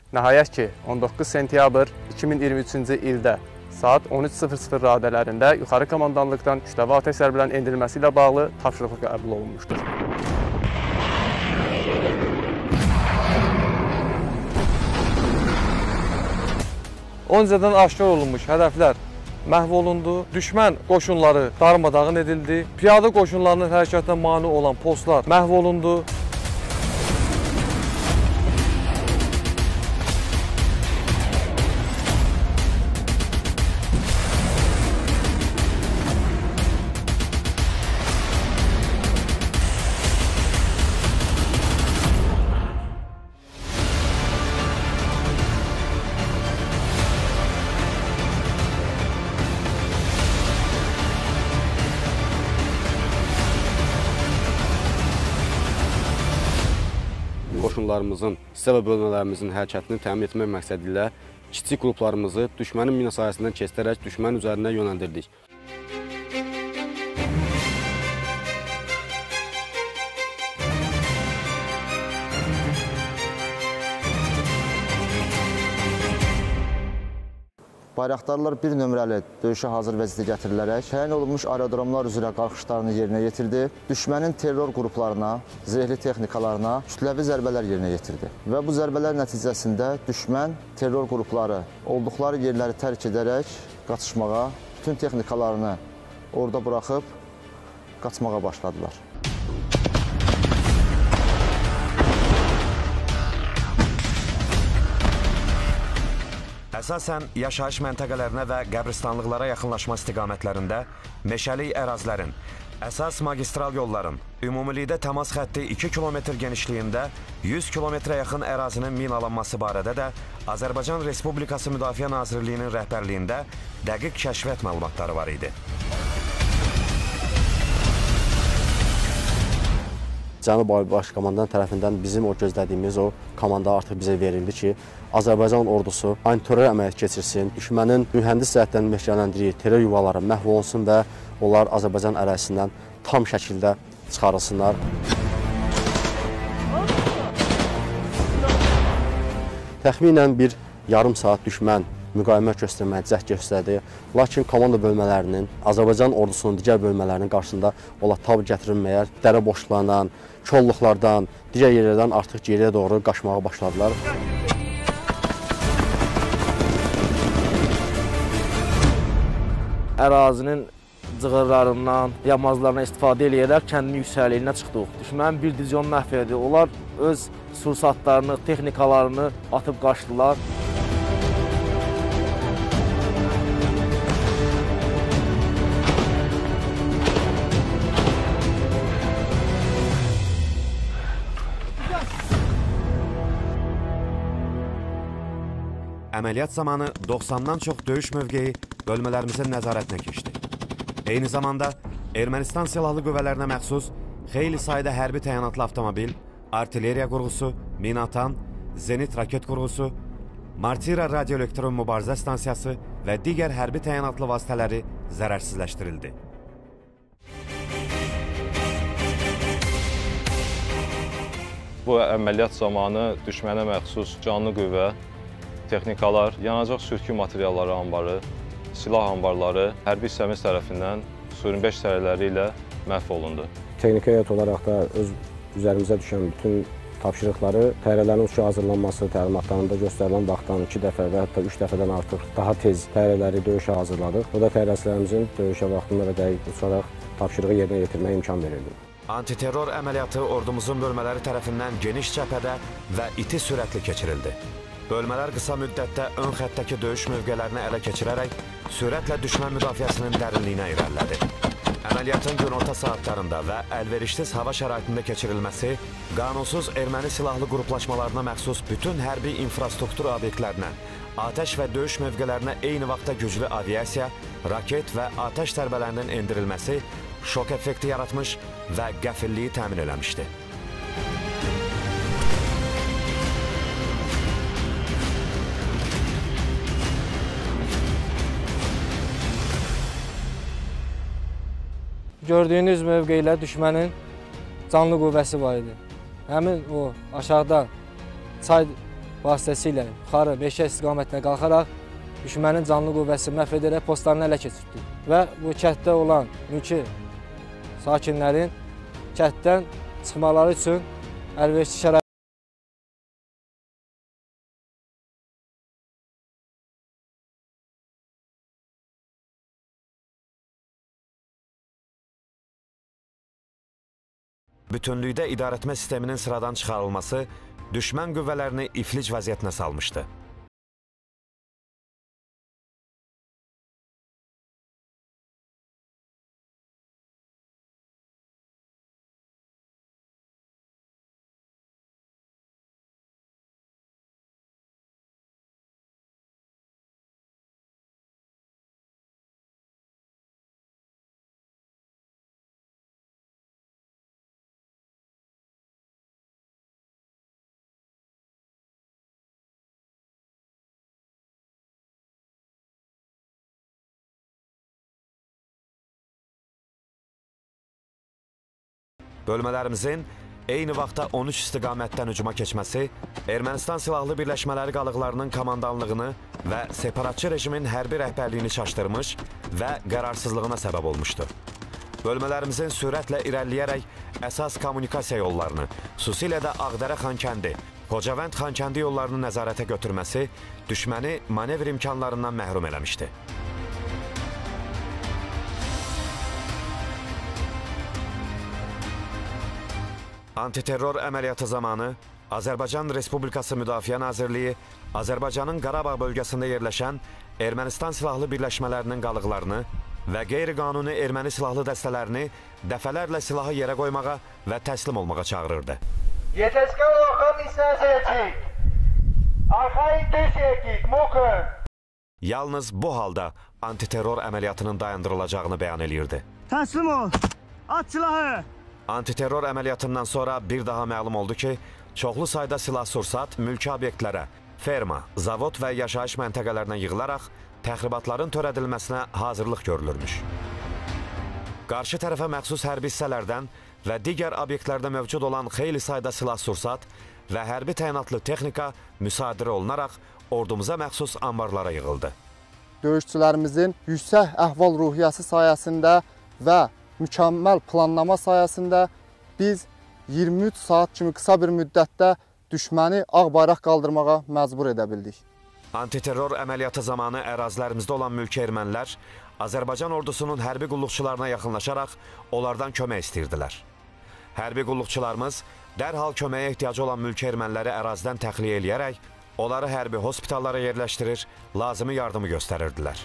Nəhayət ki, 19 sentyabr 2023-cü ildə saat 13:00 radələrində yuxarı komandanlıqdan kütləvi atəş zərbələrinin endirilməsi ilə bağlı tapşırıq qəbul olunmuşdur. Öncədən aşkar olunmuş hədəflər məhv olundu, düşmən qoşunları darmadağın edildi, piyada qoşunlarının hərəkətinə mane olan postlar məhv olundu. Qoşunlarımızın, hissə və bölmələrimizin hərəkətini təmin etmək məqsədi ilə kiçik qruplarımızı düşmənin mina sahəsindən keçirərək düşmən üzərinə yönləndirdik. Bayraqdarlar bir nömrəli döyüşə hazır vəziyyətə gətirilərək təyin olunmuş aerodromlar üzrə qalxışlarını yerinə yetirdi. Düşmənin terror qruplarına, zirehli texnikalarına kütləvi zərbələr yerinə yetirdi. Və bu zərbələr nəticəsində düşmən terror qrupları olduqları yerləri tərk edərək qaçışmağa, bütün texnikalarını orada buraxıb qaçmağa başladılar. Əsasən yaşayış məntəqələrinə və qəbristanlıqlara yaxınlaşma istiqamətlərində meşəlik ərazilərin, əsas magistral yolların, ümumilikdə təmas xətti 2 kilometr genişliyində 100 kilometrə yaxın ərazinin minalanması barədə də Azərbaycan Respublikası Müdafiə Nazirliyinin rəhbərliyində dəqiq kəşfiyyat məlumatları var idi. Cənub Baş Komandan tərəfindən bizim o gözlədiyimiz o komanda artıq bizə verildi ki, Azərbaycan ordusu antiterror əməliyyat keçirsin, düşmənin mühəndis cəhətdən məşğələndiriyi terror yuvaları məhv olunsun və onlar Azərbaycan ərazisindən tam şəkildə çıxarılsınlar. Təxminən bir yarım saat düşmən müqavimət göstərməyə cəhd göstərdi. Lakin komanda bölmələrinin, Azərbaycan ordusunun digər bölmələrinin qarşısında ola tab gətirilməyə, dərə boşluqlarından, kolluqlardan, digər yerlərdən artıq geriyə doğru qaçmağa başladılar. Ərazinin cığırlarından, yamazlarına istifadə edərək kəndin yüksəkliyinə çıxdıq. Düşmənin bir divizyon məhv edildi. Onlar öz sursatlarını, texnikalarını atıb qaçdılar. Əməliyyat zamanı 90-dan çox döyüş mövqeyi bölmələrimizin nəzarətinə keçdi. Eyni zamanda Ermənistan silahlı qüvvələrinə məxsus xeyli sayda hərbi təyanatlı avtomobil, artilleriya qurğusu, minaatan, zenit raket qurğusu, Martira radioelektron mübarizə stansiyası və digər hərbi təyanatlı vasitələri zərərsizləşdirildi. Bu əməliyyat zamanı düşmənə məxsus canlı qüvvə, texnikalar, yanacaq sürtkü materialları anbarı, silah anbarları hərbi hissəmiz tərəfindən Su 25 təyyarələri ilə məhv olundu. Texniki heyət olaraq da öz üzərimizə düşən bütün tapşırıqları, təyyarələrin uçuşa hazırlanması təlimatlarında göstərilən vaxtdan 2 dəfə və hətta 3 dəfədən artıq daha tez təyyarələri döyüşə hazırladıq. Bu da təyyarələrimizin döyüşə vaxtında və dəqiq uçaraq tapşırığı yerinə yetirməyə imkan verildi. Antiterror əməliyyatı ordumuzun bölmələri tərəfindən geniş cəbhədə və iti sürətli keçirildi. Bölmələr qısa müddətdə ön xəttəki döyüş mövqələrini ələ keçirərək sürətlə düşmən müdafiəsinin dərinliyinə irəlilədi. Əməliyyatın günorta saatlarında və əlverişsiz hava şəraitində keçirilməsi qanunsuz erməni silahlı qruplaşmalarına məxsus bütün hərbi infrastruktur obyektlərinə, atəş və döyüş mövqələrinə eyni vaxtda güclü aviasiya, raket və atəş zərbələrinin endirilməsi şok effekti yaratmış və qəfilliyi təmin eləmişdi. Gördüyünüz mövqeyle düşmənin canlı qüvvəsi var idi. Həmin o aşağıda çay vasitəsilə yuxarı meşə istiqamətinə qalxaraq düşmənin canlı qüvvəsini məhv edərək postlarını ələ keçirdik və bu kənddə olan mülki sakinlərin kənddən çıxmaları üçün əlverişli şərait. Bütünlükdə idarəetmə sisteminin sıradan çıxarılması düşmən qüvvələrini iflic vəziyyətinə salmışdı. Bölmələrimizin eyni vaxtda 13 istiqamətdən hücuma keçməsi Ermənistan silahlı birləşmələri qalıqlarının komandanlığını və separatçı rejimin hərbi rəhbərliyini çaşdırmış və qərarsızlığına səbəb olmuşdu. Bölmələrimizin sürətlə irəliləyərək əsas kommunikasiya yollarını, xüsusilə də Ağdərə-Xankəndi, Xocavənd-Xankəndi yollarını nəzarətə götürməsi düşməni manevr imkanlarından məhrum eləmişdi. Antiterror əməliyyatı zamanı Azərbaycan Respublikası Müdafiə Nazirliyi Azərbaycanın Qarabağ bölgəsində yerləşən Ermənistan silahlı birləşmələrinin qalıqlarını və qeyri-qanuni erməni silahlı dəstələrini dəfələrlə silahı yerə qoymağa və təslim olmağa çağırırdı. Yetəskən orxan isənsəyəcək, arxayın düşəyəcək, mokın. Yalnız bu halda antiterror əməliyyatının dayandırılacağını bəyan edirdi. Təslim ol, at silahı. Antiterror əməliyyatından sonra bir daha məlum oldu ki, çoxlu sayda silah-sursat mülki obyektlərə, ferma, zavod və yaşayış məntəqələrinə yığılaraq təxribatların törədilməsinə hazırlıq görülürmüş. Qarşı tərəfə məxsus hərbi hissələrdən və digər obyektlərdə mövcud olan xeyli sayda silah-sursat və hərbi təyinatlı texnika müsadirə olunaraq ordumuza məxsus anbarlara yığıldı. Döyüşçülərimizin yüksək əhval-ruhiyyəsi sayəsində və mükəmməl planlama sayəsində biz 23 saat kimi qısa bir müddətdə düşməni ağ bayraq qaldırmağa məcbur edə bildik. Antiterror əməliyyatı zamanı ərazilərimizdə olan mülki ermənilər Azərbaycan ordusunun hərbi qulluqçularına yaxınlaşaraq onlardan kömək istəyirdilər. Hərbi qulluqçularımız dərhal köməyə ehtiyacı olan mülki erməniləri ərazidən təxliyə eləyərək onları hərbi hospitallara yerləşdirir, lazımi yardımı göstərirdilər.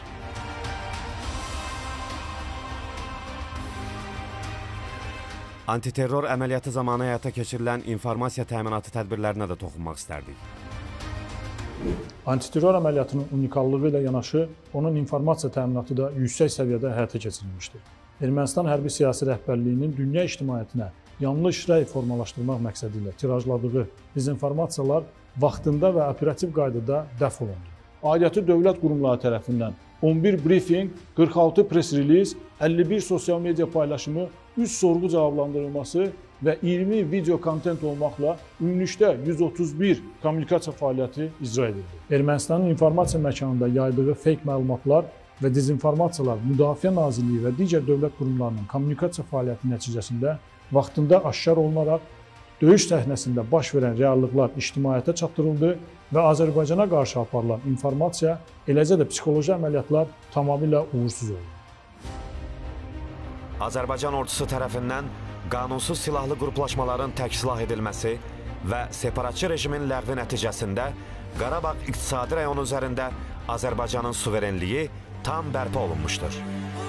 Antiterror əməliyyatı zamanı həyata keçirilən informasiya təminatı tədbirlərinə də toxunmaq istərdik. Antiterror əməliyyatının unikallığı ilə yanaşı, onun informasiya təminatı da yüksək səviyyədə həyata keçirilmişdir. Ermənistan hərbi siyasi rəhbərliyinin dünya ictimaiyyətinə yanlış rəy formalaşdırmaq məqsədi ilə tirajladığı dezinformasiyalar vaxtında və operativ qaydada dəf olundu. Aidiyyatı dövlət qurumları tərəfindən 11 briefing, 46 press-release, 51 sosial media paylaşımı, 3 sorğu cavablandırılması və 20 video kontent olmaqla ümumilikdə 131 kommunikasiya fəaliyyəti icra edildi. Ermənistanın informasiya məkanında yaydığı fake məlumatlar və dezinformasiyalar Müdafiə Nazirliyi və digər dövlət qurumlarının kommunikasiya fəaliyyəti nəticəsində vaxtında aşkar olunaraq döyüş səhnəsində baş verən reallıqlar ictimaiyyətə çatdırıldı və Azərbaycana qarşı aparılan informasiya, eləcə də psixoloji əməliyyatlar tamamilə uğursuz oldu. Azərbaycan ordusu tərəfindən qanunsuz silahlı qruplaşmaların təksilah edilməsi və separatçı rejimin ləğvi nəticəsində Qarabağ iqtisadi rayonu üzərində Azərbaycanın suverenliyi tam bərpa olunmuşdur.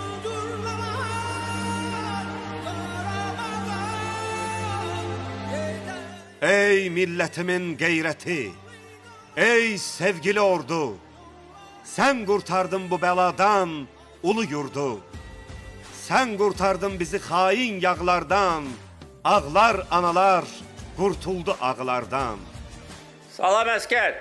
Ey millətimin qeyrəti, ey sevgili ordu, sən qurtardın bu bəladan ulu yurdu. Sən qurtardın bizi xain yağlardan, ağlar analar qurtuldu ağlardan. Salam əskər!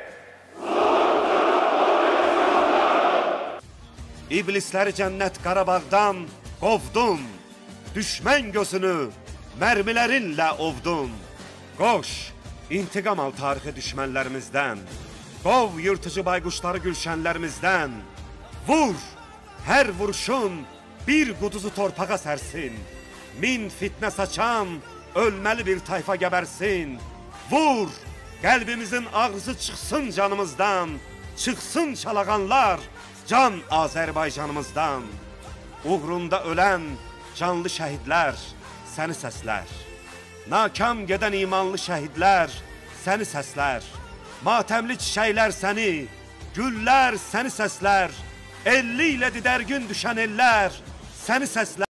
İblisləri cənnət Qarabağdan qovdun, düşmən gözünü mərmilərinlə ovdun. Qoş, intiqam al tarixi düşmənlərimizdən. Qov yırtıcı bayquşları gülşənlərimizdən. Vur, hər vuruşun bir quduzu torpağa sərsin. Min fitnə saçan, ölməli bir tayfa gəbərsin. Vur, qəlbimizin ağrısı çıxsın canımızdan. Çıxsın çalağanlar, can Azərbaycanımızdan. Uğrunda ölən canlı şəhidlər səni səslər. Nakam gedən imanlı şəhidlər səni səslər. Matəmli çiçəklər səni, güllər səni səslər. 50 ilə didərgün düşən ellər səni səslər.